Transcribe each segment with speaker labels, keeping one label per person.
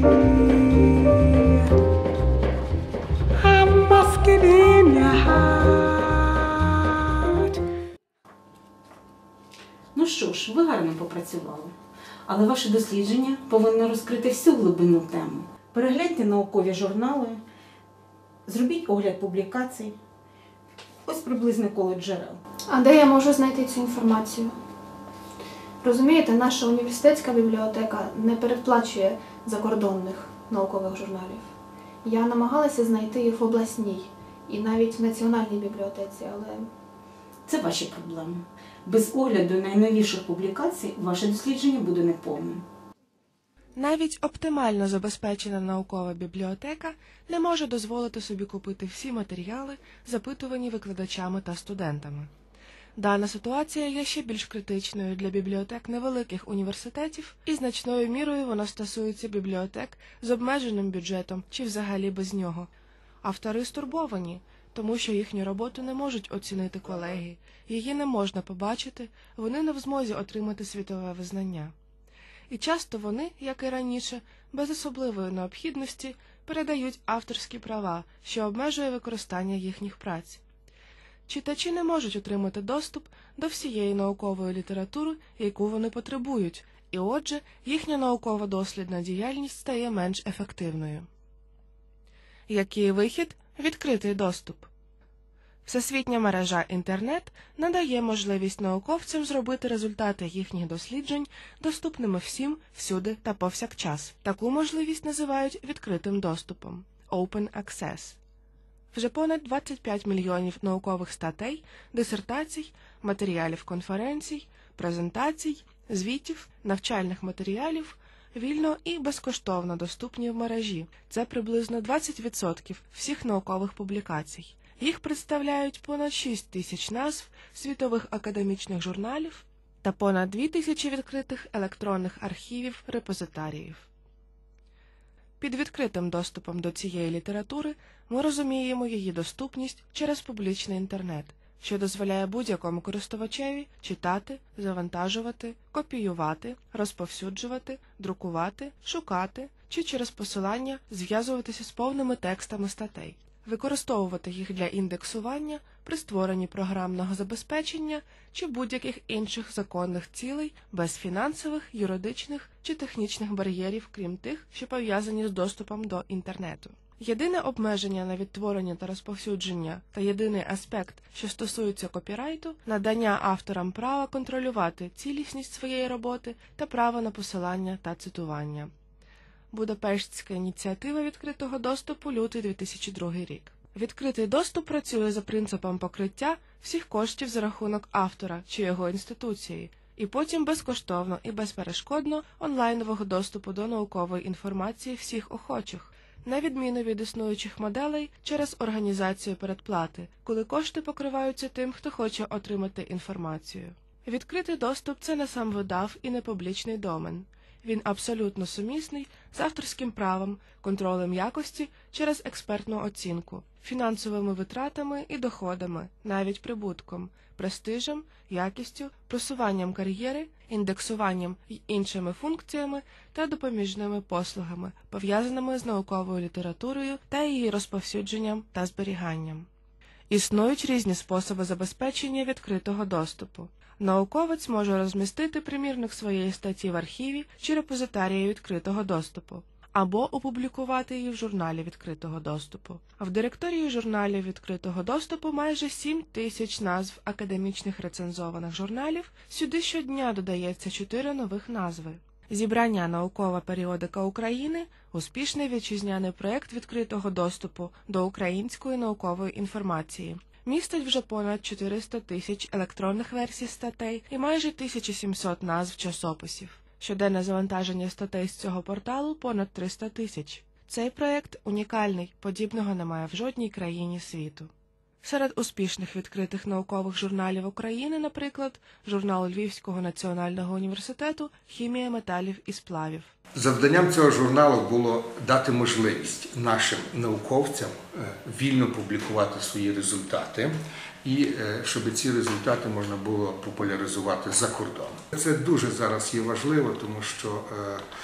Speaker 1: I'm basking in your heart.
Speaker 2: Ну що ж, ви гарно попрацювали. Але ваше дослідження повинно розкрити всю глибину теми. Перегляньте наукові журнали, зробіть огляд публікацій. Ось приблизне коло джерел.
Speaker 3: А де я можу знайти цю інформацію? Розумієте, наша університетська бібліотека не передплачує закордонних наукових журналів. Я намагалася знайти їх в обласній і навіть в національній бібліотеці, але...
Speaker 2: Це ваші проблеми. Без огляду найновіших публікацій ваше дослідження буде неповним.
Speaker 4: Навіть оптимально забезпечена наукова бібліотека не може дозволити собі купити всі матеріали, запитувані викладачами та студентами. Дана ситуація є ще більш критичною для бібліотек невеликих університетів, і значною мірою вона стосується бібліотек з обмеженим бюджетом чи взагалі без нього. Автори стурбовані, тому що їхню роботу не можуть оцінити колеги, її не можна побачити, вони не в змозі отримати світове визнання. І часто вони, як і раніше, без особливої необхідності передають авторські права, що обмежує використання їхніх праць. Читачі не можуть отримати доступ до всієї наукової літератури, яку вони потребують, і отже, їхня науково-дослідна діяльність стає менш ефективною. Який вихід? Відкритий доступ. Всесвітня мережа інтернет надає можливість науковцям зробити результати їхніх досліджень доступними всім, всюди та повсякчас. Таку можливість називають відкритим доступом – Open Access. Вже понад 25 мільйонів наукових статей, дисертацій, матеріалів конференцій, презентацій, звітів, навчальних матеріалів вільно і безкоштовно доступні в мережі. Це приблизно 20% всіх наукових публікацій. Їх представляють понад 6 тисяч назв світових академічних журналів та понад 2 тисячі відкритих електронних архівів репозитаріїв. Під відкритим доступом до цієї літератури ми розуміємо її доступність через публічний інтернет, що дозволяє будь-якому користувачеві читати, завантажувати, копіювати, розповсюджувати, друкувати, шукати чи через посилання зв'язуватися з повними текстами статей, використовувати їх для індексування при створенні програмного забезпечення чи будь-яких інших законних цілей без фінансових, юридичних чи технічних бар'єрів, крім тих, що пов'язані з доступом до інтернету. Єдине обмеження на відтворення та розповсюдження та єдиний аспект, що стосується копірайту – надання авторам права контролювати цілісність своєї роботи та право на посилання та цитування. Будапештська ініціатива відкритого доступу, лютий 2002 рік. Відкритий доступ працює за принципом покриття всіх коштів за рахунок автора чи його інституції, і потім безкоштовно і безперешкодно онлайнового доступу до наукової інформації всіх охочих, на відміну від існуючих моделей через організацію передплати, коли кошти покриваються тим, хто хоче отримати інформацію. Відкритий доступ – це не сам видав і не публічний домен. Він абсолютно сумісний з авторським правом, контролем якості через експертну оцінку, фінансовими витратами і доходами, навіть прибутком, престижем, якістю, просуванням кар'єри, індексуванням й іншими функціями та допоміжними послугами, пов'язаними з науковою літературою та її розповсюдженням та зберіганням. Існують різні способи забезпечення відкритого доступу. Науковець може розмістити примірник своєї статті в архіві чи репозитарії відкритого доступу, або опублікувати її в журналі відкритого доступу. В директорії журналів відкритого доступу майже 7 тисяч назв академічних рецензованих журналів, сюди щодня додається 4 нових назви. Зібрання «Наукова періодика України» – успішний вітчизняний проєкт відкритого доступу до української наукової інформації. Містить вже понад 400 тисяч електронних версій статей і майже 1700 назв часописів. Щоденне завантаження статей з цього порталу – понад 300 тисяч. Цей проєкт унікальний, подібного немає в жодній країні світу. Серед успішних відкритих наукових журналів України, наприклад, журнал Львівського національного університету «Хімія металів і сплавів».
Speaker 5: Завданням цього журналу було дати можливість нашим науковцям вільно публікувати свої результати і щоб ці результати можна було популяризувати за кордоном. Це дуже зараз є важливо, тому що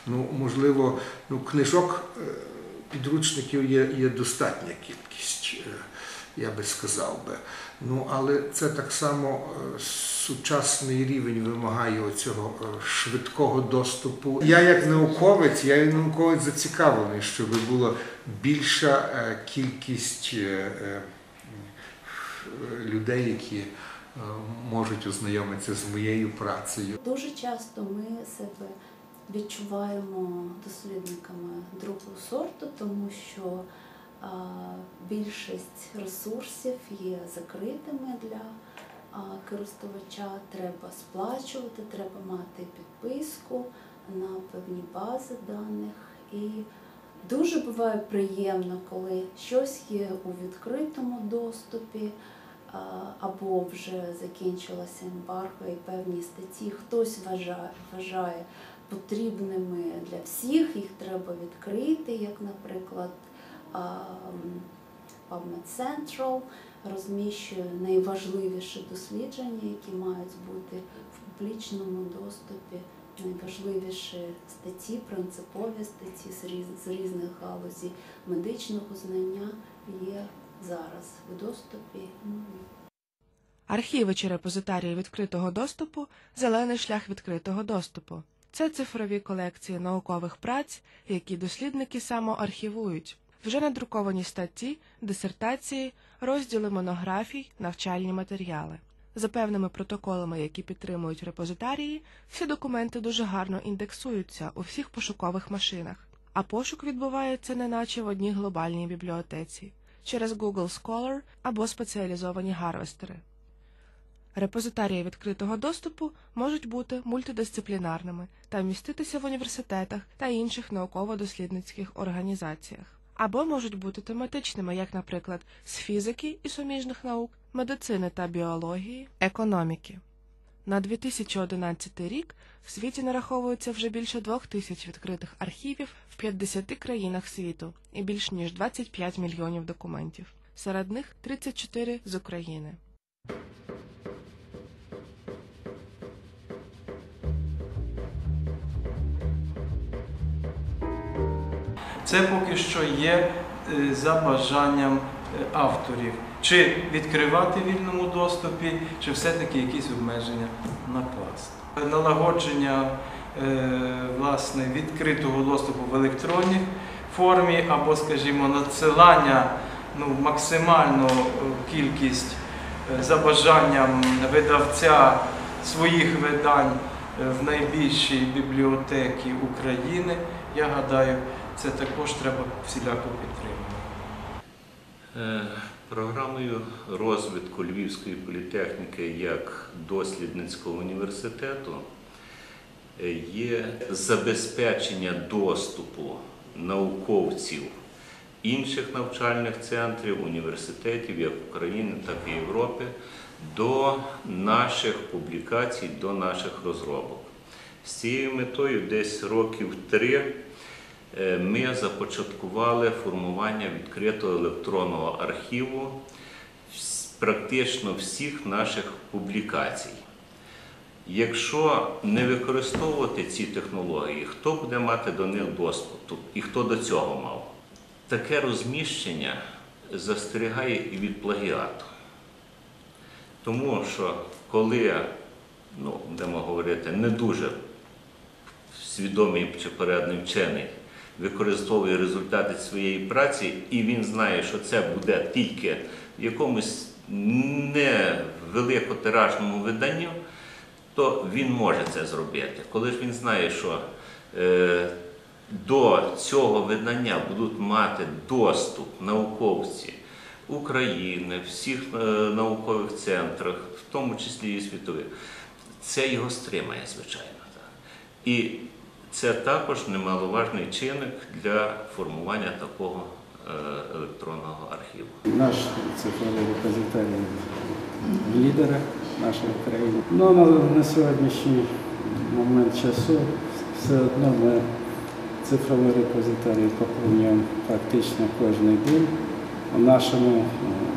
Speaker 5: Можливо, книжок, підручників є достатня кількість, я би сказав би. Але це так само сучасний рівень вимагає цього швидкого доступу. Я як науковець зацікавлений, щоб була більша кількість людей, які можуть ознайомитися з моєю працею.
Speaker 6: Дуже часто ми себе відчуваємо дослідниками другого сорту, тому що більшість ресурсів є закритими для користувача, треба сплачувати, треба мати підписку на певні бази даних. І дуже буває приємно, коли щось є у відкритому доступі, або вже закінчилося ембарго і певні статті хтось вважає потрібними для всіх, їх треба відкрити, як, наприклад, PubMed Central розміщує найважливіші дослідження, які мають бути в публічному доступі, найважливіші статті, принципові статті з різних галузей медичного знання є зараз в доступі.
Speaker 4: Архіви чи репозитарії відкритого доступу – зелений шлях відкритого доступу. Це цифрові колекції наукових праць, які дослідники самоархівують. Вже надруковані статті, дисертації, розділи монографій, навчальні матеріали. За певними протоколами, які підтримують репозитарії, всі документи дуже гарно індексуються у всіх пошукових машинах, а пошук відбувається неначе в одній глобальній бібліотеці через Google Scholar або спеціалізовані гарвестери. Репозитарії відкритого доступу можуть бути мультидисциплінарними та вміститися в університетах та інших науково-дослідницьких організаціях. Або можуть бути тематичними, як, наприклад, з фізики і суміжних наук, медицини та біології, економіки. На 2011 рік в світі нараховується вже більше 2000 відкритих архівів в 50 країнах світу і більш ніж 25 мільйонів документів. Серед них 34 з України.
Speaker 7: Це поки що є за бажанням авторів. Чи відкривати в вільному доступі, чи все-таки якісь обмеження накласти. Налагодження власне, відкритого доступу в електронній формі або, скажімо, надсилання максимальну кількість за бажанням видавця своїх видань в найбільші бібліотеки України, я гадаю, це також треба всіляко підтримувати.
Speaker 8: Програмою розвитку Львівської політехніки як дослідницького університету є забезпечення доступу науковців інших навчальних центрів, університетів, як України, так і Європи, до наших публікацій, до наших розробок. З цією метою десь років 3 ми започаткували формування відкритого електронного архіву практично всіх наших публікацій. Якщо не використовувати ці технології, хто буде мати до них доступ і хто до цього мав? Таке розміщення застерігає і від плагіату. Тому що коли, будемо говорити, не дуже свідомий чи порядний вчений використовує результати своєї праці, і він знає, що це буде тільки в якомусь невеликотиражному виданні, то він може це зробити. Коли ж він знає, що до цього видання будуть мати доступ науковці України, всіх наукових центрах, в тому числі і світових, це його стримає, звичайно. І це також немаловажний чинник для формування такого електронного архіву.
Speaker 9: Наш цифровий репозиторій в лідерах нашої країни. На сьогоднішній момент часу все одно ми цифровий репозиторій поповнюємо практично кожен день. У нашому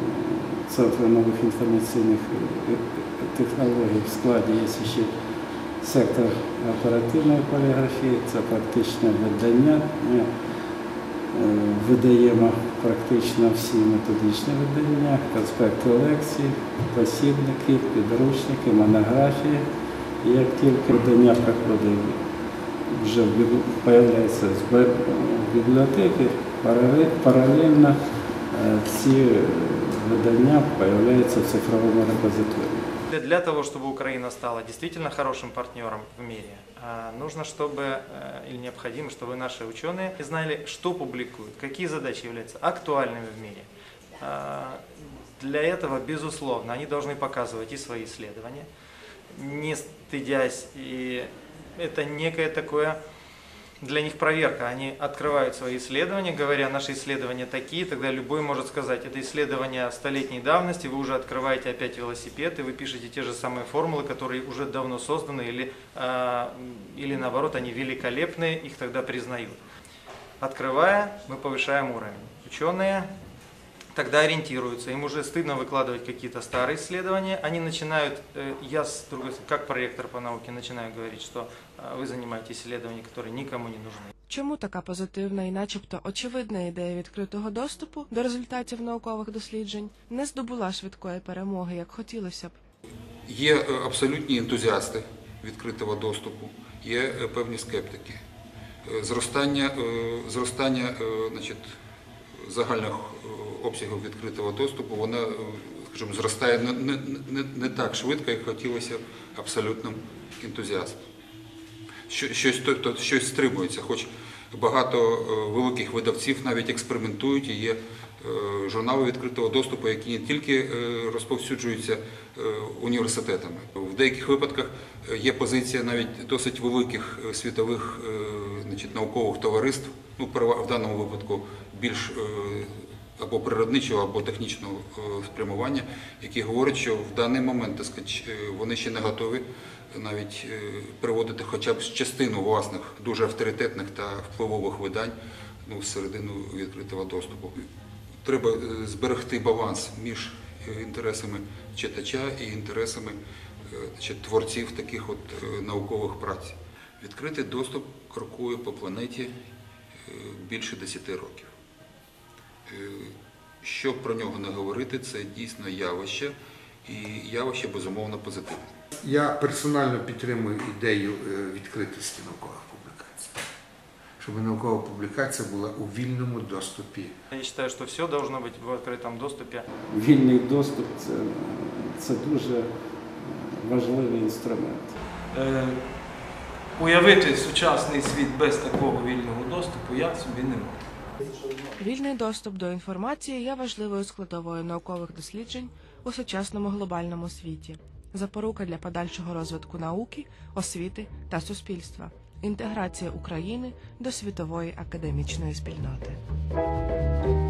Speaker 9: Центрі нових інформаційних технологій в складі є ще сектор оперативної поліграфії, це практичне видання. Ми видаємо практично всі методичні видання, конспекти лекцій, посібники, підручники, монографії. І як тільки видання приходить, вже з'являється з бібліотеки, паралельно ці видання з'являються в цифровому репозиторії.
Speaker 10: Для того, чтобы Украина стала действительно хорошим партнером в мире, нужно, чтобы, или необходимо, чтобы наши ученые знали, что публикуют, какие задачи являются актуальными в мире. Для этого, безусловно, они должны показывать и свои исследования, не стыдясь, и это некое такое для них проверка. Они открывают свои исследования, говоря, наши исследования такие, тогда любой может сказать, это исследование столетней давности, вы уже открываете опять велосипед, и вы пишете те же самые формулы, которые уже давно созданы, или наоборот, они великолепные, их тогда признают. Открывая, мы повышаем уровень. Ученые тогда ориентируются, им уже стыдно выкладывать какие-то старые исследования, они начинают, я, с другой стороны, как проректор по науке, начинаю говорить, что вы занимаетесь исследованиями, которые никому не нужны.
Speaker 4: Чому така позитивна і начебто очевидна ідея відкритого доступу до результатів наукових досліджень не здобула швидкої перемоги, як хотілося б?
Speaker 11: Є абсолютні ентузіасти відкритого доступу, є певні скептики. Зростання загальних обсягів відкритого доступу, вона, скажімо, зростає не так швидко, як хотілося б абсолютним ентузіастам. Щось стримується, хоч багато великих видавців навіть експериментують, і є журнали відкритого доступу, які не тільки розповсюджуються університетами. В деяких випадках є позиція навіть досить великих світових наукових товариств, в даному випадку більш або природничого, або технічного спрямування, які говорять, що в даний момент вони ще не готові навіть приводити хоча б частину власних дуже авторитетних та впливових видань всередину відкритого доступу. Треба зберегти баланс між інтересами читача і інтересами творців таких наукових праць. Відкритий доступ крокує по планеті більше 10 років. Що про нього не говорити, це дійсно явище, і явище, безумовно, позитивне.
Speaker 5: Я персонально підтримую ідею відкритості наукових публікацій. Щоб наукова публікація була у вільному доступі.
Speaker 10: Я вважаю, що все має бути в відкритому доступі.
Speaker 9: Вільний доступ – це дуже важливий інструмент.
Speaker 7: Уявити сучасний світ без такого вільного доступу я собі не можу.
Speaker 4: Вільний доступ до інформації є важливою складовою наукових досліджень у сучасному глобальному світі. Запорука для подальшого розвитку науки, освіти та суспільства. Інтеграція України до світової академічної спільноти.